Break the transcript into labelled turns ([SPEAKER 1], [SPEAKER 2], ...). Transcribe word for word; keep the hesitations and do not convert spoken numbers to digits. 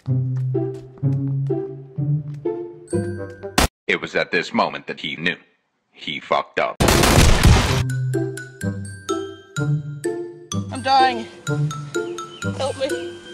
[SPEAKER 1] It was at this moment that he knew. He fucked up.
[SPEAKER 2] I'm dying. Help me.